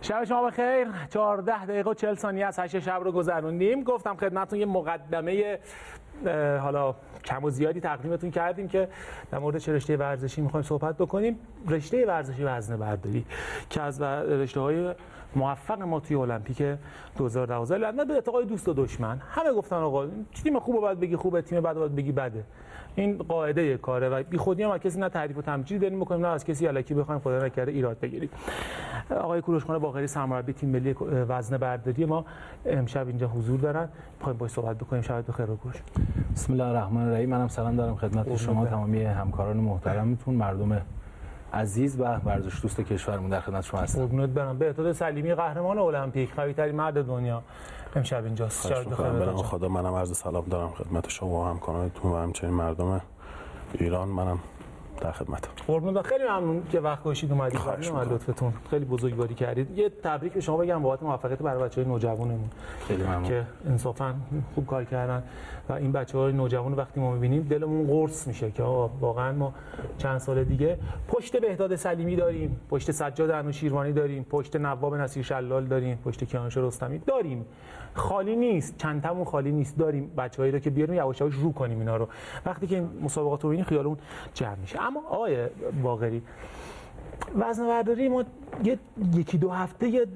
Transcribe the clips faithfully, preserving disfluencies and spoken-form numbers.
شب شما بخیر. چهارده دقیقه و چهل ثانیه از هشت شب رو گذروندیم. گفتم خدمتتون یه مقدمه حالا کم و زیادی تقدیمتون کردیم که در مورد چه رشته ورزشی می‌خوایم صحبت بکنیم. رشته ورزشی وزنه‌برداری که از رشته‌های موفق ما توی المپیک دو هزار و دوازده لندن به اتقای دوست و دشمن. همه گفتن آقا تیم خوبه باید بگی خوبه، تیم بد باید بگی بده. این قاعده کاره و بی خودی هم از کسی نه تعریف و تمجید داریم می‌کنیم نه از کسی الکی بخوایم خدا نکرده ایراد بگیریم. آقای کوروشخان باقری سرمربی تیم ملی وزنه‌برداری ما امشب اینجا حضور دارن. می‌خوایم باهاش صحبت بکنیم. شب بخیر کوروش. بسم الله الرحمن الرحیم. منم سلام دارم خدمت شما تمامی همکاران محترمتون، مردم عزیز و ورزش دوست کشورمون. در خدمت شما هستم. قربونت برم. بهداد سلیمی قهرمان المپیک، قوی‌ترین مرد دنیا، امشب اینجاست. شب بخیر. برام خدا منم عرض سلام دارم خدمت شما و همکارانتون و همچنین مردم ایران. منم در خدمتم. قربون. خیلی ممنون که وقت گذاشتید اومدید. ممنون لطفتون. خیلی بزرگواری کردید. یه تبریک به شما بگم بابت موفقیت برای بچه‌های نوجوانمون. خیلی ممنون که انصافا خوب کار کردن و این بچه‌های نوجوان وقتی ما می‌بینیم دلمون قرص میشه که واقعا ما چند سال دیگه پشت بهداد سلیمی داریم، پشت سجاد انوشیروانی داریم، پشت نواب نصیر شلال داریم، پشت کیانوش رستمی داریم. خالی نیست، چند تامون خالی نیست. داریم بچه‌هایی رو که بیاریم یواش یواش رو کنیم اینا رو. وقتی که این مسابقات رو ببینیم خیالمون جمع میشه. اما آقای باقری، وزنه‌برداری ما یه یکی دو هفته یه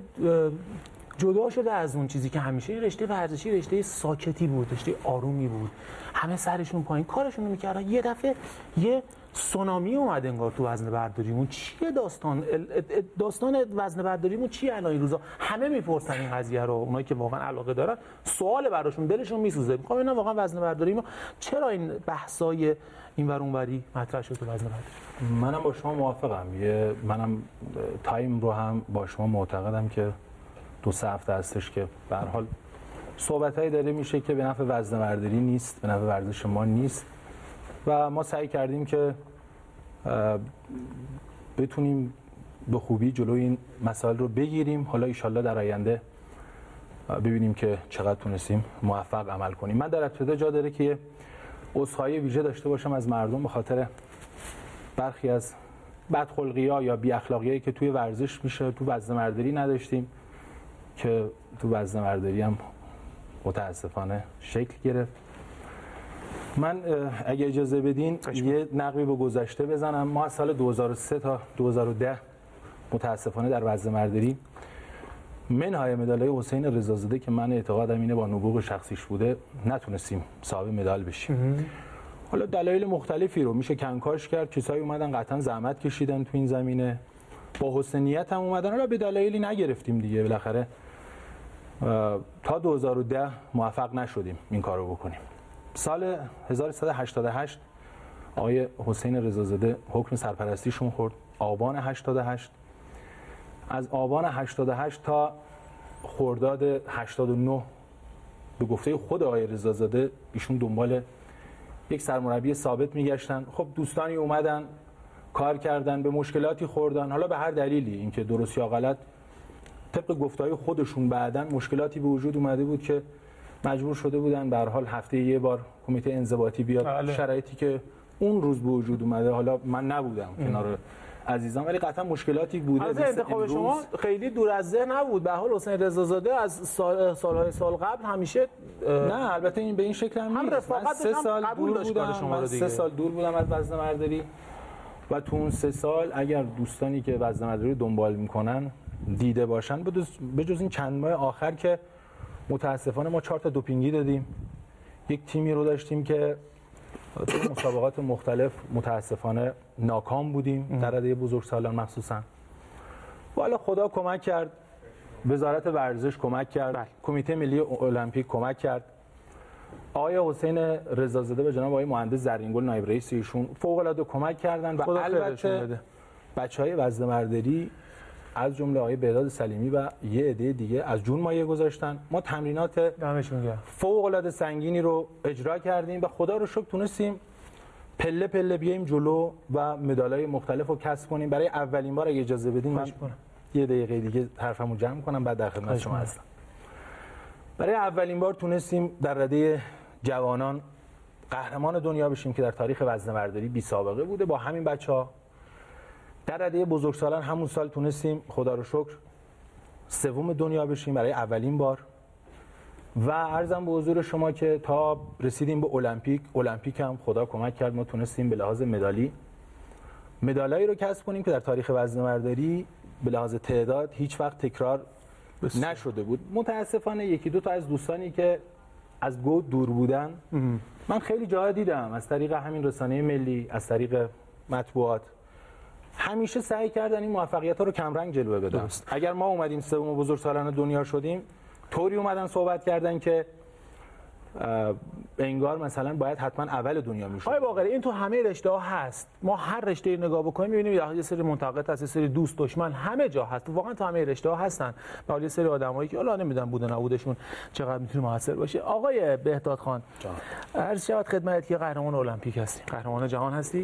جدا شده از اون چیزی که همیشه این رشته ورزشی رشته ساکتی بود، رشته آرومی بود، همه سرشون پایین کارشون رو می‌کردن. یه دفعه یه سونامی اومد انگار تو وزنه‌برداریمون. چیه داستان داستان وزنه‌برداریمون چیه الان این روزا؟ همه میپرسن این قضیه رو، اونایی که واقعا علاقه دارن سوال براشون دلشون میسوزه. میخوام اینا واقعا وزنه‌برداری ما چرا این بحثای این ور اونوری مطرح شد تو وزنه‌برداری؟ منم با شما موافقم. یه منم تایم رو هم با شما معتقدم که دو سه هفته هستش که به هر حال صحبتایی داره میشه که به نفع وزنه‌برداری نیست، به نفع ورزش ما نیست و ما سعی کردیم که بتونیم به خوبی جلوی این مسائل رو بگیریم. حالا ان شاءالله در آینده ببینیم که چقدر تونستیم موفق عمل کنیم. من در ابتدا جا داره که عذرخواهی ویژه داشته باشم از مردم به خاطر برخی از بدخلقی‌ها یا بی اخلاقیایی که توی ورزش میشه. تو وزنه‌برداری نداشتیم که تو وزنه‌برداری هم متاسفانه شکل گرفت. من اگه اجازه بدین یه نقبی به گذشته بزنم. ما از سال دو هزار و سه تا دو هزار و ده متاسفانه در وزنه‌برداری منهای مدالای حسین رضازاده که من اعتقادم اینه با نبوغ شخصیش بوده نتونستیم صاحب مدال بشیم. حالا دلایل مختلفی رو میشه کنکاش کرد. کسایی اومدن قطعا زحمت کشیدن تو این زمینه، با حسن نیت هم اومدن، حالا به دلایلی نگرفتیم دیگه. بالاخره تا دو هزار و ده موفق نشدیم این کارو بکنیم. سال هزار و سیصد و هشتاد و هشت آقای حسین رضازاده حکم سرپرستیشون خورد، آبان هشتاد و هشت. از آبان هشتاد و هشت تا خرداد هشتاد و نه به گفته خود آقای رضازاده ایشون دنبال یک سرمربی ثابت میگشتن. خب دوستانی اومدن کار کردن، به مشکلاتی خوردن، حالا به هر دلیلی، اینکه درست یا غلط، طبق گفته‌های خودشون بعداً مشکلاتی به وجود اومده بود که مجبور شده بودن به هر حال هفته یه بار کمیته انضباطی بیاد. بله. شرایطی که اون روز به وجود اومده، حالا من نبودم کنار عزیزان، ولی قطعا مشکلاتی بوده. از انتخاب شما خیلی دور از ذهن نبود. به حال حسین رضازاده از سال سالهای سال قبل همیشه نه، البته این به این شکل هم نیست. من سه سال دور بودم شما رو دیگه. سه سال دور بودم از وزنه‌برداری و تو اون سه سال اگر دوستانی که وزنه‌برداری دنبال میکنن دیده باشن، به جز این چند ماه آخر که متاسفانه ما چهار تا دوپینگی دادیم، یک تیمی رو داشتیم که تو مسابقات مختلف متاسفانه ناکام بودیم در رده بزرگسالان مخصوصا. والا خدا کمک کرد، وزارت ورزش کمک کرد، بله. کمیته ملی المپیک کمک کرد، آقای حسین رضازاده به جناب آقای مهندس زرینگل نایب رئیس ایشون فوق العاده کمک کردن و البته بچهای وزنه‌برداری از جمله آقای بهداد سلیمی و یه عده دیگه از جون مایه گذاشتن. ما تمرینات فوق العاده سنگینی رو اجرا کردیم و خدا رو شکر تونستیم پله پله بیایم جلو و مدالای مختلف رو کسب کنیم. برای اولین بار اگه اجازه بدین من یه دقیقه دیگه حرفمو جمع کنم بعد در خدمت شما هستم. برای اولین بار تونستیم در رده جوانان قهرمان دنیا بشیم که در تاریخ وزنه‌برداری بی سابقه بوده با همین بچه‌ها. در رده بزرگسالان همون سال تونستیم خدا رو شکر سوم دنیا بشیم برای اولین بار و عرضم به حضور شما که تا رسیدیم به المپیک المپیک هم خدا کمک کرد ما تونستیم به لحاظ مدالی مدالایی رو کسب کنیم که در تاریخ وزنه‌برداری به لحاظ تعداد هیچ وقت تکرار بسید. نشده بود. متاسفانه یکی دو تا از دوستانی که از گو دور بودن ام. من خیلی جاها دیدم از طریق همین رسانه ملی، از طریق مطبوعات همیشه سعی کردن این موفقیت‌ها رو کمرنگ جلوه بدن. درست. اگر ما اومدیم سوم بزرگسالان دنیا شدیم طوری اومدن صحبت کردن که انگار مثلا باید حتما اول دنیا میشد. آقای باقری این تو همه رشته‌ها هست. ما هر رشته‌ای نگاه بکنیم می‌بینیم یه سری منتقد هست، یه سری دوست دشمن همه جا هست. واقعا تو همه رشته‌ها هستن. ولی یه سری آدمایی که حالا نمیدونم بوده نبودشون چقدر میتونه موثر باشه. آقای بهداد خان عرض شود خدمت که قهرمان المپیک هستی، قهرمان جهان هستی.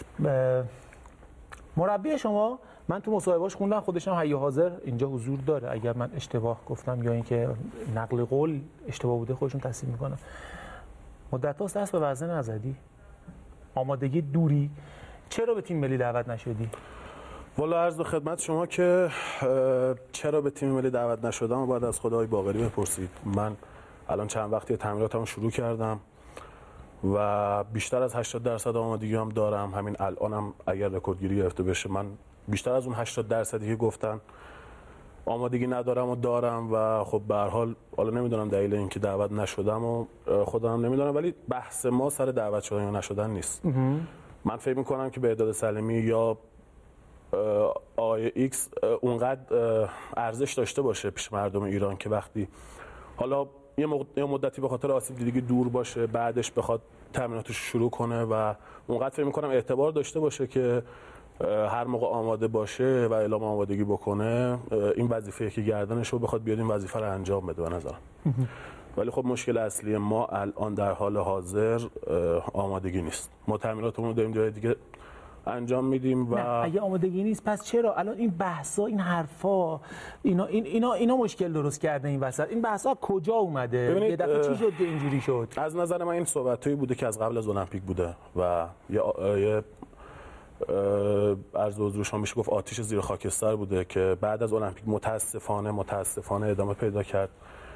مربی شما من تو مصاحبه‌اش خوندم خودش هم حی حاضر اینجا حضور داره، اگر من اشتباه گفتم یا اینکه نقل قول اشتباه بوده خودشون تصحیح میکنن. مدت هاست دست به وزن نزدی، آمادگی دوری، چرا به تیم ملی دعوت نشدی؟ والا عرض به خدمت شما که چرا به تیم ملی دعوت نشدم و بعد از خدای باقری بپرسید. من الان چند وقتی تمریناتمو شروع کردم و بیشتر از هشتاد درصد آمادگی هم دارم. همین الانم اگر رکوردگیری گرفته بشه من بیشتر از اون هشتاد درصدی که گفتن آمادگی ندارم و دارم و خب به هر حال حالا نمیدونم دلیل اینکه دعوت نشدم و خودم نمیدونم، ولی بحث ما سر دعوت شدن یا نشدن نیست. من فکر میکنم که بهداد سلیمی یا آقای ایکس اونقدر ارزش داشته باشه پیش مردم ایران که وقتی حالا یه مدتی به خاطر آسیب دیدگی دور باشه بعدش بخواد تمریناتش شروع کنه و اونقدر فکر میکنم اعتبار داشته باشه که هر موقع آماده باشه و اعلام آمادگی بکنه این وظیفه که گردنش رو بخواد بیاد این وظیفه رو انجام بده به نظرم. ولی خب مشکل اصلی ما الان در حال حاضر آمادگی نیست. ما تمریناتمون رو داریم جای دیگه انجام میدیم و نه اگه آمادگی نیست پس چرا الان این بحثا این حرفا اینا این اینا اینا مشکل درست کرده این وسط؟ این بحثا کجا اومده؟ یه دفعه چی شد که اینجوری شد؟ از نظر من این صحبتایی بوده که از قبل از المپیک بوده و یه عرض حضور شما میشه گفت آتش زیر خاکستر بوده که بعد از المپیک متاسفانه متاسفانه ادامه پیدا کرد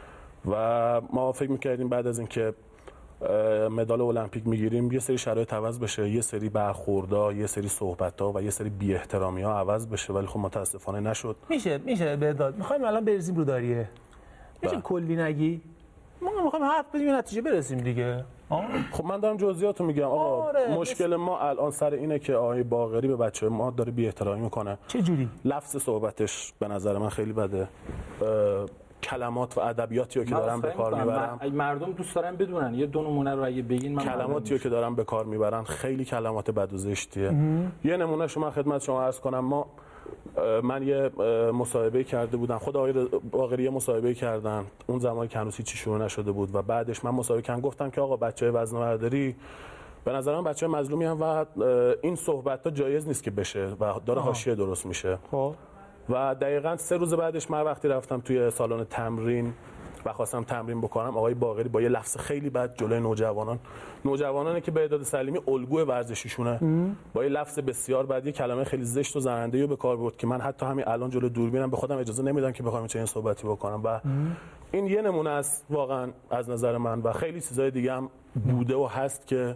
و ما فکر میکردیم بعد از اینکه مدال المپیک میگیریم یه سری شرایط عوض بشه، یه سری برخوردها، یه سری صحبت‌ها و یه سری بی احترامی‌ها عوض بشه، ولی خب متاسفانه نشد. میشه میشه بهداد میخوایم الان بریزیم رو داریه، میشه کلی نگی؟ ما میخوایم حرف بزنیم نتیجه برسیم دیگه. خب من دارم جزئیاتو میگم آقا. آره. مشکل ما الان سر اینه که آقای باقری به بچه ما داره بی احترامی میکنه. چه جوری؟ لفظ صحبتش به نظر من خیلی بده. کلمات و ادبیاتی رو که دارن به کار میبرن، مردم دوست دارن بدونن. یه دو نمونه رو اگه بگین من کلماتی رو که دارن به کار میبرن خیلی کلمات بد و زشتیه. یه نمونه شما خدمت شما عرض کنم، ما من یه مصاحبه کرده بودم، خود آقای باقری یه مصاحبه کردن اون زمانی که هنوز هیچی شروع نشده بود و بعدش من مصاحبه کردم گفتم که آقا بچهای وزنه‌برداری به نظر من بچه‌های مظلومی هم و این صحبت‌ها جایز نیست که بشه و داره حاشیه درست میشه. خب و دقیقاً سه روز بعدش من وقتی رفتم توی سالن تمرین و خواستم تمرین بکنم، آقای باقری با یه لفظ خیلی بد جلوی نوجوانان نوجوانانی که بهداد سلیمی الگوی ورزشیشونه با یه لفظ بسیار بد یه کلمه خیلی زشت و زننده رو به کار برد که من حتی همین الان جلوی دوربینم به خودم اجازه نمیدم که بخوام چنین صحبتی بکنم و ام. این یه نمونه است واقعا از نظر من و خیلی چیزای دیگه هم بوده و هست که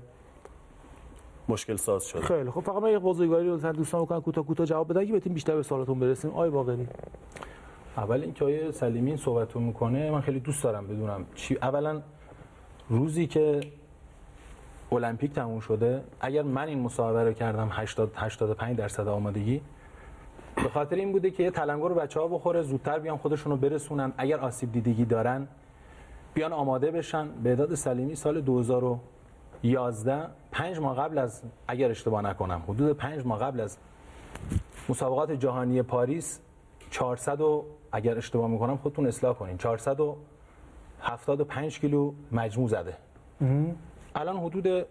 مشکل ساز شده. خیلی خب فقط من یه بزرگواری رو لطفا دوستان بکنن کوتاه کوتاه جواب بدن که بتونیم بیشتر به سوالاتون برسیم. آقای باقری اول اینکه آقای سلیمی این صحبتو میکنه من خیلی دوست دارم بدونم چی. اولا روزی که المپیک تموم شده اگر من این مصاحبه رو کردم هشتاد هشتاد و پنج درصد آمادگی به خاطر این بوده که یه تلنگر رو بچه‌ها بخوره زودتر بیان خودشون رو برسونن، اگر آسیب دیدگی دارن بیان آماده بشن. بهداد سلیمی سال دو هزار و یازده پنج ماه قبل از اگر اشتباه نکنم حدود پنج ماه قبل از مسابقات جهانی پاریس چهارصد و اگر اشتباه میکنم خودتون اصلاح کنین چهارصد و هفتاد و پنج کیلو مجموع زده. الان حدود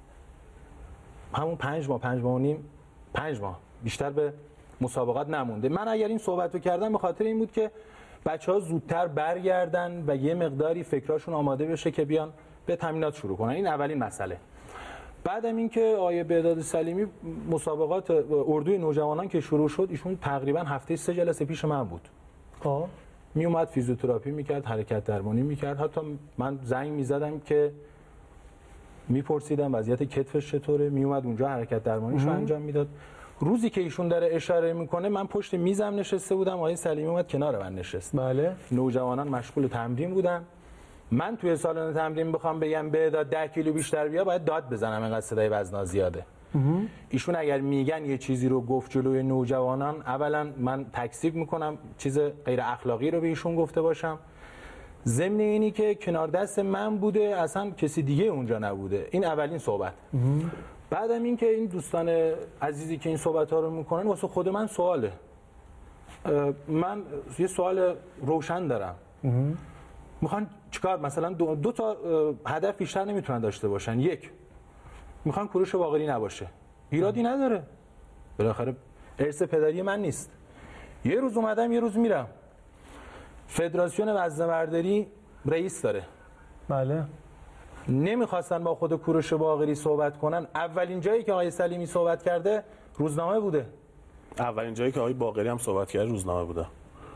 همون پنج ماه پنج ماه و نیم پنج ماه بیشتر به مسابقات نمونده. من اگر این صحبت رو کردم به خاطر این بود که بچه‌ها زودتر برگردن و یه مقداری فکراشون آماده بشه که بیان به تمرینات شروع کنن. این اولین مسئله. بعدم اینکه آیه بهداد سلیمی مسابقات اردوی نوجوانان که شروع شد ایشون تقریبا هفته سه جلسه پیش من بود. خب می اومد فیزیوتراپی میکرد، حرکت درمانی میکرد. حتی من زنگ میزدم که میپرسیدم وضعیت کتفش چطوره، می اومد اونجا حرکت درمانیشو انجام میداد. روزی که ایشون داره اشاره میکنه من پشت میزم نشسته بودم، آقای سلیمی اومد کنار من نشست. بله. نوجوانان مشغول تمرین بودن. من توی سالن تمرین بخوام بگم بهداد ده کیلو بیشتر بیا، باید داد بزنم اینقدر صدای وزنا زیاده. ایشون اگر میگن یه چیزی رو گفت جلوی نوجوانان، اولا من تکذیب میکنم چیز غیر اخلاقی رو به ایشون گفته باشم، ضمن اینی که کنار دست من بوده، اصلا کسی دیگه اونجا نبوده. این اولین صحبت. بعدم این که این دوستان عزیزی که این صحبت ها رو میکنن واسه خود من سواله. من یه سوال روشن دارم. میخوان چیکار؟ مثلا دو, دو تا هدف بیشتر نمیتونن داشته باشن. یک، میخوان کوروش باقری نباشه، ایرادی نداره، بالاخره ارث پدری من نیست. یه روز اومدم یه روز میرم. فدراسیون وزنه‌برداری رئیس داره. بله. نمیخواستن با خود کوروش باقری صحبت کنن. اولین جایی که آقای سلیمی صحبت کرده روزنامه بوده. اولین جایی که آقای باقری هم صحبت کرده روزنامه بوده.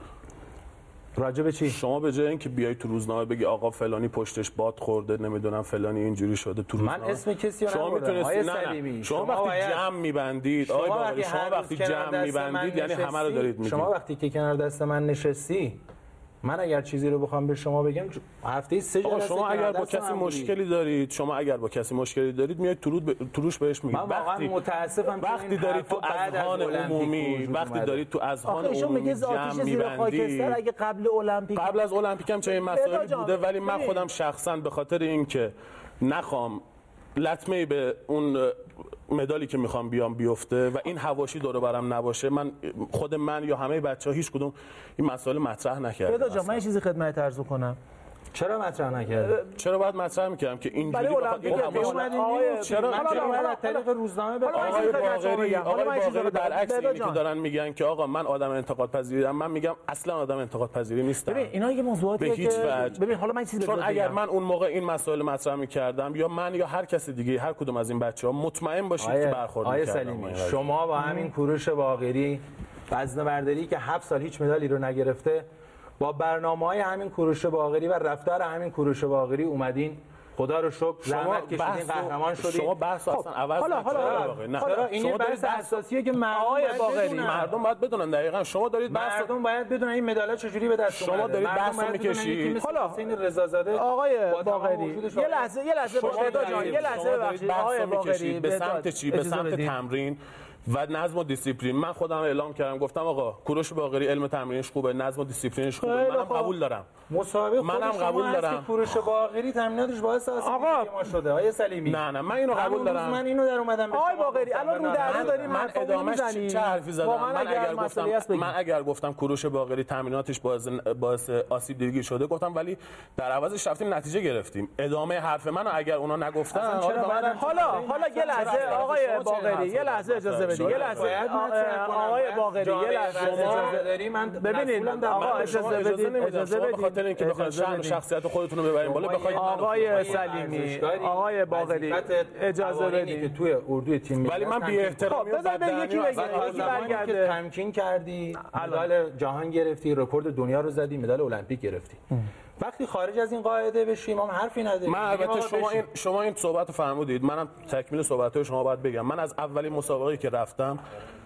راجع به چی؟ شما به جای اینکه بیای تو روزنامه بگی آقا فلانی پشتش باد خورده، نمیدونم فلانی اینجوری شده تو روزنامه، من اسم کسی رو شما میتونستی سلیمی. شما, شما وقتی باید... جمع میبندید آقای باقری، شما وقتی جمع میبندید یعنی همه رو دارید میگید. شما وقتی که کنار دست من نشستی، من اگر چیزی رو بخوام به شما بگم هفته سه جلسه، شما اگر با کسی مشکلی دارید، شما اگر با کسی مشکلی دارید میاد تو ب... تو روش بهش میگید. من واقعا متاسفم وقتی دارید تو اذهان عمومی، وقتی دارید تو اذهان عمومی جمع میبندید. اگه قبل المپیک قبل از المپیک هم چه این مسائلی بوده، ولی من خودم شخصا به خاطر اینکه نخوام لطمه‌ای به اون مدالی که میخوام بیام بیفته و این حواشی دور برم نباشه، من خود من یا همه بچه‌ها هیچ کدوم این مسائل مطرح نکردم. بهداد جان، من یه چیزی خدمت عرض کنم. چرا مطرح نکرد؟ چرا باید مطرح میکردم که اینجوری بخواد این حواشی؟ چرا من از طریق روزنامه به آقای باقری آقای باقری برعکس اینی که دارن میگن که آقا من آدم انتقاد پذیرم، من میگم اصلا آدم انتقاد پذیری نیستم. ببین اینا یه موضوعاتیه که ببین حالا من چیزی چون اگر من اون موقع این مسائل مطرح میکردم یا من یا هر کس دیگه، هر کدوم از این بچه‌ها، مطمئن باشید که برخورد می‌کردم. شما با همین کوروش باقری وزنه‌برداری که هفت سال هیچ مدالی رو نگرفته، با برنامه‌های همین کوروش باقری و رفتار همین کوروش باقری اومدین، خدا رو شکر زحمت کشیدین، قهرمان شدین. شما بحث اصلا عوض حالا حالا نه حالا این بحث اساسیه که مردم باقری مردم باید بدونن. دقیقاً شما دارید بحث مردم باید بدونن این مدال‌ها چجوری به دست اومده. شما دارید بحث می‌کشید. حالا حسین رضازاده آقای باقری یه لحظه یه لحظه بهداد جان یه لحظه ببخشید آقای باقری به سمت چی؟ به سمت تمرین و نظم و دیسیپلین. من خودم اعلام کردم، گفتم آقا کوروش باقری علم تمرینش خوبه، نظم و دیسیپلینش خوبه، منم قبول دارم. مسابقه منم قبول دارم. کوروش باقری تمریناتش باعث آسیب ما شده. آقای سلیمی نه نه من اینو قبول دارم. من اینو در اومدم آقای باقری الان رو در داریم من ادامهش چه حرفی زدم؟ من اگر گفتم من اگر گفتم کوروش باقری تمریناتش باعث باعث آسیب دیدگی شده، گفتم ولی در عوضش رفتیم نتیجه گرفتیم. ادامه حرف منو اگر اونا نگفتن، حالا حالا یه لحظه آقای باقری یه لحظه اجازه بدید. یه لحظه آقای باقری یه لحظه اجازه داری. من ببینید آقا اجازه بدید اجازه بدید، به خاطر اینکه بخواید شأن و شخصیت خودتون رو ببرین بالا، بخواید آقای سلیمی آقای باقری اجازه بدید که توی اردوی تیم ولی من بی احترامی و بدنی یکی برگرده. تمکین کردی، مدال جهان گرفتی، رکورد دنیا رو زدی، مدال المپیک گرفتی. وقتی خارج از این قاعده بشیم ما حرفی نداریم. من البته شما این شما این صحبت رو فرمودید، منم تکمیل صحبت‌های شما باید بگم. من از اولین مسابقه‌ای که رفتم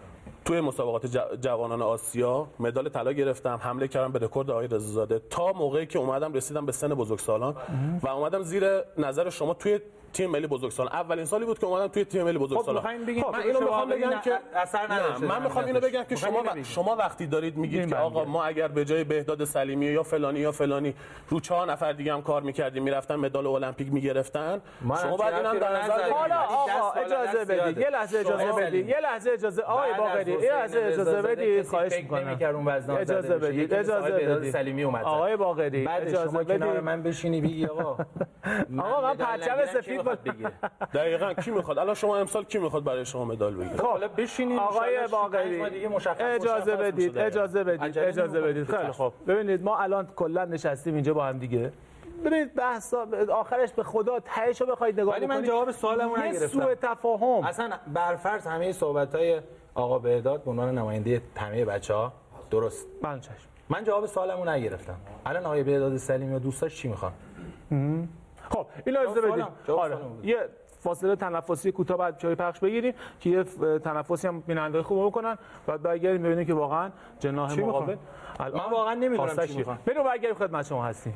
توی مسابقات جوانان آسیا مدال طلا گرفتم، حمله کردم به رکورد آقای رضازاده. تا موقعی که اومدم رسیدم به سن بزرگسالان و اومدم زیر نظر شما توی تیم ملی بزرگسالان. اولین سالی بود که اومدم توی تیم ملی بزرگسالان. خب من اینو میخوام بگم که اثر نداشته. من میخوام اینو بگم که شما و... شما وقتی دارید میگید که آقا ما اگر به جای بهداد سلیمی یا فلانی یا فلانی رو چهار نفر دیگه هم کار میکردیم، میرفتن مدال المپیک میگرفتن، شما باید اینم در نظر بگیرید. حالا آقا اجازه بدید، یه لحظه اجازه بدید، یه لحظه اجازه آقای باقری یه لحظه اجازه بدید، خواهش می‌کنم. اجازه بدید، اجازه بدید. سلیمی اومد. آقای باقری اجازه بدید. کنار من بشینی بگی آقا آقا من پرچم سفید بگیره. دقیقاً کی میخواد؟ الان شما امسال کی میخواد برای شما مدال بگیره؟ حالا بشینید آقای باقری اجازه بدید، اجازه بدید، اجازه بدید. خیلی خوب. ببینید ما الان کلا نشستیم اینجا با هم دیگه. ببینید بحث آخرش به خدا تهشو بخواید نگاه کنید. ولی من جواب سوالمو نگرفتم. سوء تفاهم. اصلا برفرض همه صحبت‌های آقا بهداد به عنوان نماینده همه بچه‌ها درست. من چشم. من جواب سوالمو نگرفتم. الان آقای بهداد سلیمی و دوستاش چی میخوان؟ خب اینو اجازه بدید. آره. یه فاصله تنفسی کوتاه بعد جای پخش بگیریم که یه تنفسی هم بیننده خوب بکنن بعد برگردیم ببینیم که واقعا جناح مقابل من واقعا نمیدونم چی میخوان. بریم برگردیم خدمت شما هستیم.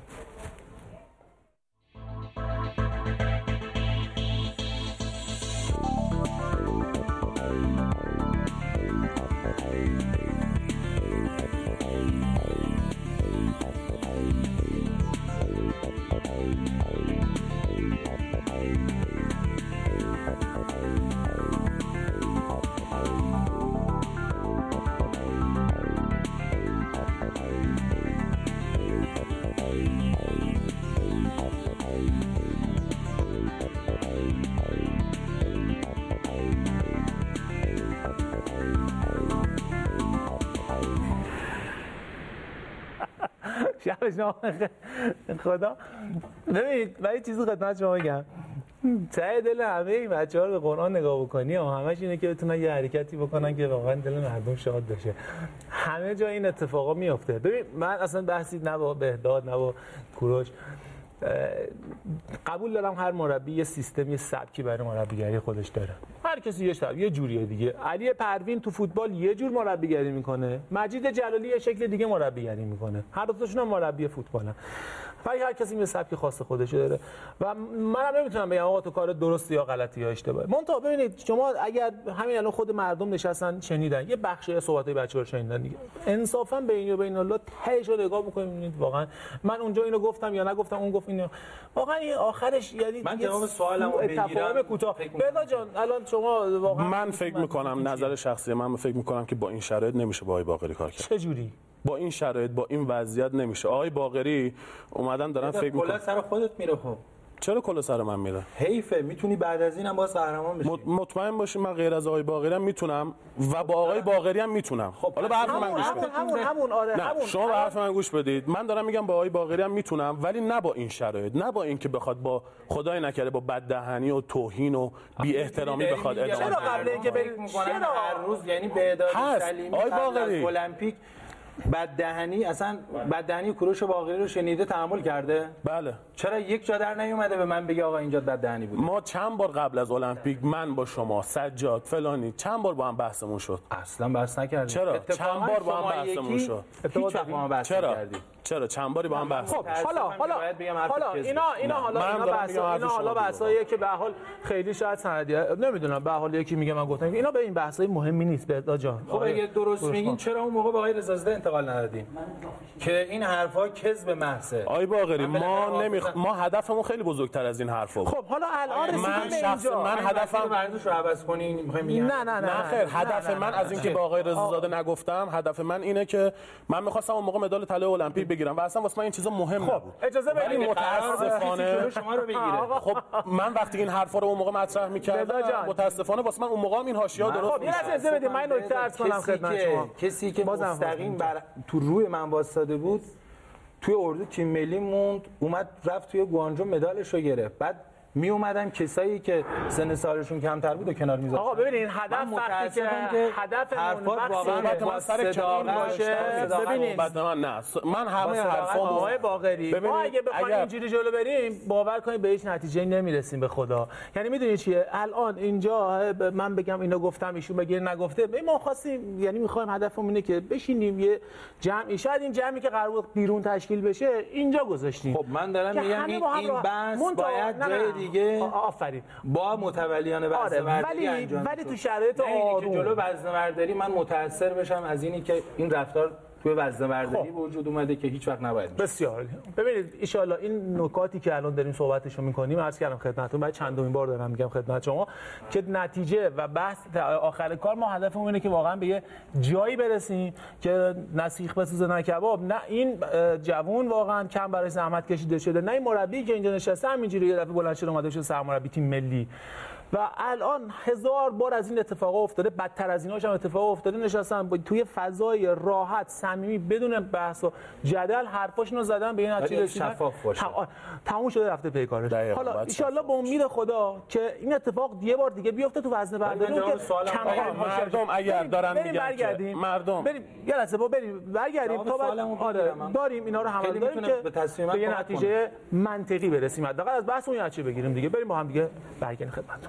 شب شما خدا ببینید من یه چیزی خدمت شما بگم ته دل همه این بچه‌ها رو به قرآن نگاه بکنی و همش اینه که بتونن یه حرکتی بکنن که واقعا دل مردم شاد بشه. همه جا این اتفاقا میفته. ببین من اصلا بحثی نه با بهداد نه با کوروش، قبول دارم هر مربی یه سیستم یه سبکی برای مربیگری خودش داره. هر کسی یه سبک یه جوریه دیگه. علی پروین تو فوتبال یه جور مربیگری میکنه، مجید جلالی یه شکل دیگه مربیگری میکنه. هر دوتاشون هم مربی فوتبالن. ولی هر کسی یه سبک خاص خودشه داره و منم نمیتونم بگم آقا تو کار درستی یا غلطی یا اشتباهی. منتها ببینید شما اگر همین الان خود مردم نشستن شنیدن یه بخشی از صحبتای بچه‌ها رو شنیدن دیگه، انصافا بینی و بین الله تهش رو نگاه می‌کنید می‌بینید واقعا من اونجا اینو گفتم یا نگفتم اون گفت اینو، واقعا این آخرش یعنی من جواب سوالمو بگیرم کوتاه. بهداد جان الان شما واقعا من فکر می‌کنم نظر شخصی من فکر می‌کنم که با این شرایط نمیشه با آقای باقری کار کرد. چه جوری؟ با این شرایط با این وضعیت نمیشه. آقای باقری اومدن دارن فکر میکنن کلا سر خودت میره. خب چرا کلا سر من میره؟ حیفه. میتونی بعد از اینم باز قهرمان بشی. مطمئن باشی من غیر از آقای باقری هم میتونم و با آقای باقری هم میتونم. خب حالا به حرف من گوش بدید. همون همون آره همون شما به حرف من گوش بدید. من دارم میگم با آقای باقری هم میتونم ولی نه با این شرایط، نه با اینکه بخواد با خدای نکرده با بددهنی و توهین و بی احترامی بخواد ادامه بده. چرا قبل اینکه بریم هر روز یعنی بهداد سلیمی آقای باقری المپیک بددهنی اصلا بددهنی کوروش باقری رو شنیده تحمل کرده؟ بله. چرا یک جا در نیومده به من بگه آقا اینجا بددهنی بود؟ ما چند بار قبل از المپیک من با شما سجاد فلانی چند بار با هم بحثمون شد. اصلا بحث نکردیم. چرا چند بار با هم بحثمون شد؟ هیچ وقت با هم بحث نکردیم. چرا چند باری با هم بحث خب حالا حالا حالا اینا اینا حالا اینا بحث اینا حالا بحثاییه که به هر حال خیلی شاید سندی نمیدونم به هر حال یکی میگه من گفتم اینا به این بحثای مهمی نیست بهداد جان. خب اگه درست میگین چرا اون موقع با آقای رضازاده انتقال ندادیم که این حرفا کذب محضه؟ آقای باقری ما نمیخ ما هدفمون خیلی بزرگتر از این حرفا بود. خب حالا الان من شخص من هدفم برداشت رو عوض کنین میخوایم بگم نه نه نه خیر هدف من از اینکه با آقای رضازاده نگفتم هدف من اینه که من می‌خواستم اون موقع مدال طلای المپیک بگیرم و اصلا واسه من این چیزا مهم نبود. خب اجازه بدید متاسفانه شما رو بگیره. خب من وقتی این حرفا رو اون موقع مطرح می‌کردم متاسفانه واسه من اون موقع هم این حاشیه‌ها درست خب یه اجازه بدید من نکته عرض کنم خدمت شما. کسی که مستقیم بر تو روی من واسطه بود توی اردو تیم ملی موند اومد رفت توی گوانجو مدالش رو گرفت. بعد می اومدن کسایی که سن سالشون کمتر بود و کنار میذاشتن. آقا ببینید هدف وقتی که هدف صحبت من سر کلام باشه ببینید من نه من همه حرفام آقای باقری ما اگه بخوایم اینجوری جلو بریم باور کنید به هیچ نتیجه‌ای نمیرسیم به خدا. یعنی میدونید چیه الان اینجا من بگم اینو گفتم ایشون بگه نگفته ما خواستیم یعنی میخوایم هدفمون اینه که بشینیم یه جمعی شاید این جمعی که قرار بود بیرون تشکیل بشه اینجا گذاشتیم. خب من دارم میگم این این بحث باید جای دیگه آفرین با متولیان وزنه‌برداری انجام ولی تو شرایط آروم جلو وزنه‌برداری من متأثر بشم از اینی که این رفتار توی وزنه‌برداری به وجود اومده که هیچ وقت نباید میشه. بسیار ببینید ان شاءالله این نکاتی که الان داریم صحبتشو می‌کنیم عرض کردم خدمتتون بعد چندمین بار دارم میگم خدمت شما که نتیجه و بحث آخر کار ما هدفمون اینه که واقعا به یه جایی برسیم که نسیخ بسوزه نه کباب. نه این جوون واقعا کم برای زحمت کشیده شده، نه این مربی که اینجا نشسته همینجوری یه دفعه بلند شده اومده شده سرمربی تیم ملی. و الان هزار بار از این اتفاق افتاده، بدتر از ایناش هم اتفاق افتاده، نشستن توی فضای راحت صمیمی بدون بحث و جدل حرفاشونو زدن به این نتیجه رسیدن شفاف باشه. تموم شده رفته پی کارش. حالا ان شاءالله به امید خدا که این اتفاق یه بار دیگه بیفته تو وزنه برداری که مردم اگر دارن میگن که مردم بریم یه لحظه با بریم برگردیم تا بعد آره داریم اینا رو هم داریم که به یه نتیجه منطقی برسیم، حداقل از بحث اون چی بگیریم دیگه. بریم با هم دیگه برگردیم خدمتتون.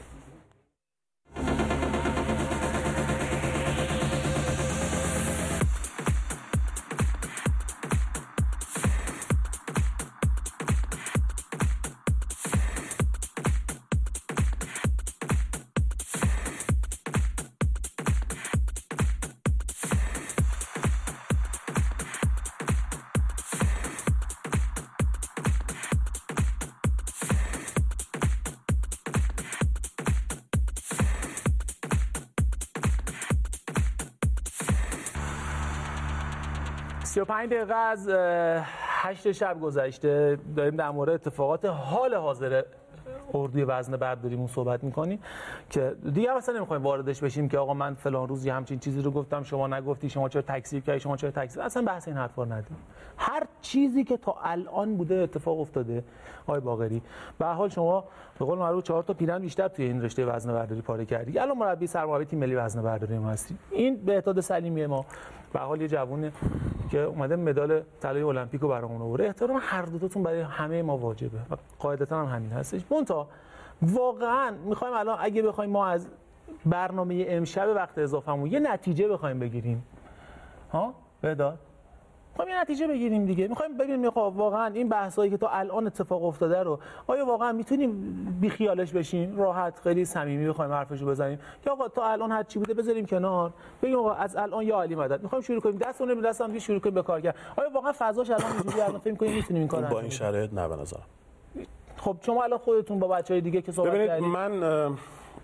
سی و پنج دقیقه از هشت شب گذشته داریم در مورد اتفاقات حال حاضر اردوی وزنه برداریمون صحبت میکنیم که دیگه اصلا نمیخوایم واردش بشیم که آقا من فلان روز یه همچین چیزی رو گفتم شما نگفتی، شما چرا تکذیب کردی، شما چرا تکذیب، اصلا بحث این حرفا ندیم. هر چیزی که تا الان بوده اتفاق افتاده. آقای باقری به هر حال شما به قول معروف چهار تا پیرن بیشتر توی این رشته وزنه برداری پاره کردی، الان مربی سرمربی تیم ملی وزنه برداری ما هستی. این بهداد سلیمی ما به هر حال یه جوونه که اومده مدال طلای المپیکو برامون آورده. احترام هر دو تاتون برای همه ما واجبه و قاعدتا هم همین هستش. منتها واقعا میخوایم الان اگه بخوایم ما از برنامه امشب وقت اضافه‌مون یه نتیجه بخوایم بگیریم، ها بهداد میخوایم یه نتیجه بگیریم دیگه، میخوایم ببینیم واقعا این بحثایی که تا الان اتفاق افتاده رو آیا واقعا میتونیم بیخیالش بشیم، راحت خیلی صمیمی بخوایم حرفشو بزنیم که آقا تا الان هر چی بوده بذاریم کنار، بگیم آقا از الان یا علی مدد میخوایم شروع کنیم، دستمون رو دستم شروع کنیم به کار کردن. آیا واقعا فضاش الان اینجوریه الان فکر کنیم میتونیم این کارو با این شرایط نه به نظرم. خب شما الان خودتون با بچهای دیگه که صحبت کردید من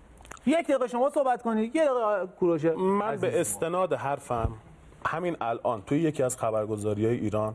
یک دقیقه شما صحبت کنید، یک دقیقه کوروش. من به استناد حرفم همین الان توی یکی از خبرگزاری‌های ایران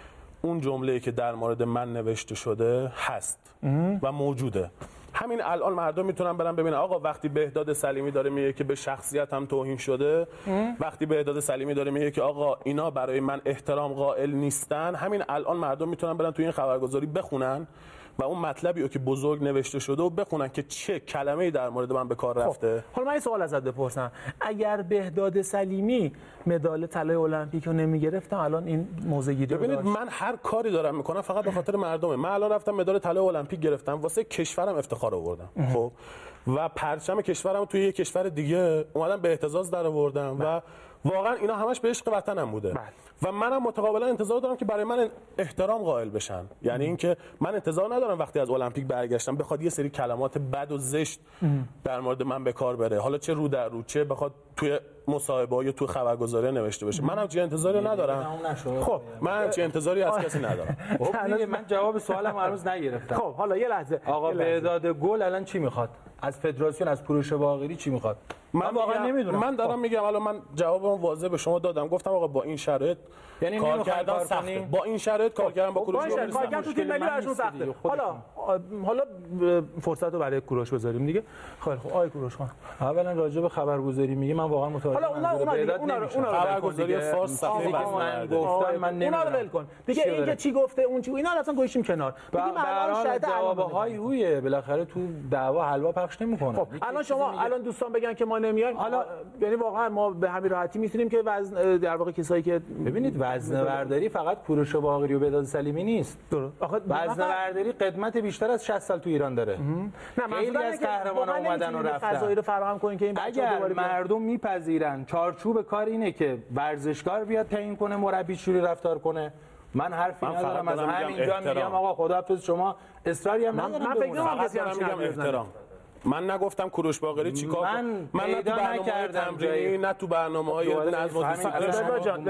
اون جمله‌ای که در مورد من نوشته شده هست و موجوده. همین الان مردم میتونن برن ببینن آقا وقتی بهداد سلیمی داره میگه که به شخصیت هم توهین شده، وقتی بهداد سلیمی داره میگه که آقا اینا برای من احترام قائل نیستن، همین الان مردم میتونن برن توی این خبرگزاری بخونن و اون مطلبی که بزرگ نوشته شده و بخونن که چه کلمه‌ای در مورد من به کار رفته. حالا من این سوال ازت بپرسم، اگر بهداد سلیمی مدال طلای المپیک رو نمیگرفتم الان این موضع گیری ببینید من هر کاری دارم میکنم فقط به خاطر مردمه. من الان رفتم مدال طلای المپیک گرفتم، واسه کشورم افتخار آوردم. خب و پرچم کشورم توی یک کشور دیگه اومدم به اعتزاز در آوردم و واقعا اینا همش به عشق وطنم بوده. بله. و منم متقابلا انتظار دارم که برای من احترام قائل بشن. یعنی اینکه من انتظار ندارم وقتی از المپیک برگشتم بخواد یه سری کلمات بد و زشت در مورد من به کار بره، حالا چه رو در رو چه بخواد توی مصاحبه‌ها یا توی خبرگزاری نوشته بشه. منم چه انتظاری ندارم. خب من چه انتظاری از کسی ندارم. خب من جواب سوالم هنوز نگرفتم. خب حالا یه لحظه آقا بهداد گل الان چی میخواد؟ از فدراسیون از کوروش باقری چی میخواد؟ من, من واقعا نمیدونم. من دارم خب. میگم الان من جوابم واضح به شما دادم، گفتم آقا با این شرایط یعنی کار کردن سخته. با این شرایط کار کردن با کوروش باقری کار کردن تو تیم ملی براشون سخته. حالا حالا فرصت رو برای کوروش بذاریم دیگه. خیلی خوب آقای کوروش خان اولا راجع به خبرگزاری میگه من واقعا متوجه حالا اونا اونا اونا خبرگزاری فارس صفحه من گفتم من نمیدونم اونا رو ول کن دیگه، اینکه چی گفته اون چی اینا اصلا گوشیم کنار. بگیم الان شاید جوابهای هویه بالاخره تو دعوا حلوا پخش نمیکنه. خب الان شما الان دوستان بگن که ما نمیایم، حالا یعنی واقعا ما به همین راحتی میتونیم که وزن در واقع کسایی که ببینید وزنه برداری فقط کوروش باقری و بهداد سلیمی نیست. درست. وزنه برداری قدمت بیشتر از شصت سال تو ایران داره. نه خیلی از قهرمانا اومدن و رفتن. فضایی رو فراهم کنین که این بچه‌ها دوباره مردم میپذیرن چارچوب کار اینه که ورزشکار بیاد تعیین کنه مربی چوری رفتار کنه. من حرفی ندارم از همینجا میگم آقا خداحافظ شما اصراری هم ندارم. من فکر نمی‌کنم کسی هم میگم احترام. من نگفتم کوروش باقری چیکار من من نه تو برنامه تمرینی نه تو برنامه‌های نظم و ضبط جان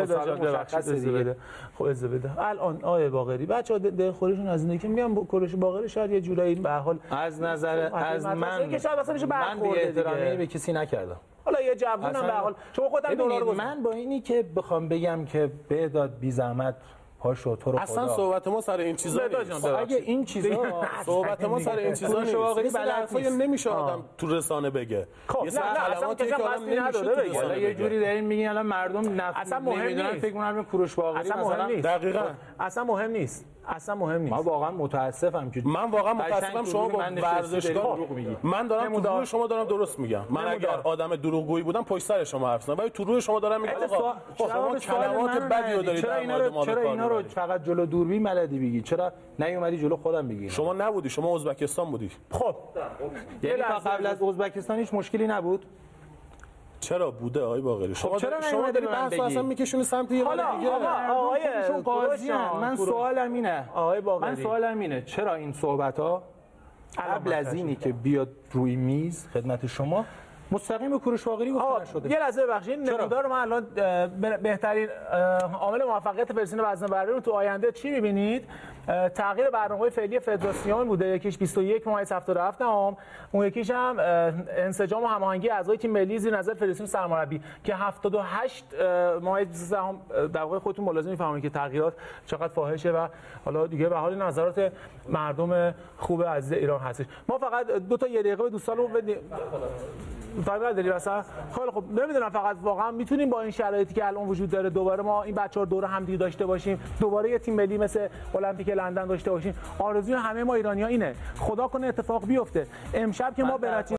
بده. خب از بده الان آقای باقری بچه‌ها دلخوریشون از اینه که میگم کوروش باقری شاید یه جورایی به حال از نظر از من من بی احترامی به کسی نکردم. حالا یه جوونم به حال شما خودم دورا رو من با اینی که بخوام بگم که بهداد بی زحمت پاشو تو رو خدا. اصلا صحبت ما سر این چیزا نیست. اگه این چیزا صحبت ما سر این چیزا نیست. واقعی بلد نیست. نمیشه آدم تو رسانه بگه. یه سری کلماتی که آدم نمیشه تو حالا یه جوری دارین میگین الان مردم نفس نمیدونن فکر می‌کنن کوروش باقری مثلا. دقیقاً اصلا مهم نیست. اصلا مهم نیست. من واقعا متاسفم که من واقعا متاسفم شما با ورزشکار من دارم تو روح شما دارم درست میگم. من اگر آدم دروغگویی بودم پشت سر شما حرف زدم، ولی تو روح شما دارم میگم آقا شما کلمات بدی رو دارید. چرا اینا رو چرا اینا رو فقط جلو دوربین بلدی بگی؟ چرا نیومدی جلو خودم بگی؟ شما نبودی، شما ازبکستان بودی. خب یعنی تا قبل از ازبکستان هیچ مشکلی نبود؟ چرا بوده آقای باقری؟ شما چرا شما داری بحث اصلا میکشونی سمت یه حالا دیگه. آقای قاضیان من سوالم اینه آقای باقری من سوالم اینه چرا این صحبت‌ها قبل از اینی که بیاد روی میز خدمت شما مستقیم به کوروش باقری گفته نشده؟ یه لحظه ببخشید نمودار رو من الان بهترین عامل موفقیت فدراسیون وزن برداری رو تو آینده چی می‌بینید؟ تغییر برنامه فعلی فدراسیون بوده، یکیش بیست و یک ممیز هفتاد و هفت دهم، اون یکیش هم انسجام و هماهنگی اعضای تیم ملی زیر نظر فدراسیون سرمربی که هفتاد و هشت ممیز بیست و سه دهم. در واقع خودتون ملاحظه می‌فرمایید که تغییرات چقدر فاحشه و حالا دیگه به حال نظرات مردم خوب عزیز ایران هستش. ما فقط دو تا یه دقیقه به دوستانمون بدیم. فایده نداری مثلا. خیلی خب نمیدونم فقط واقعا میتونیم با این شرایطی که الان وجود داره دوباره ما این بچه‌ها دور هم دیگه داشته باشیم، دوباره یه تیم ملی مثل المپیک لندن داشته باشیم. آرزوی همه ما ایرانی‌ها اینه. خدا کنه اتفاق بیفته. امشب که ما براتیم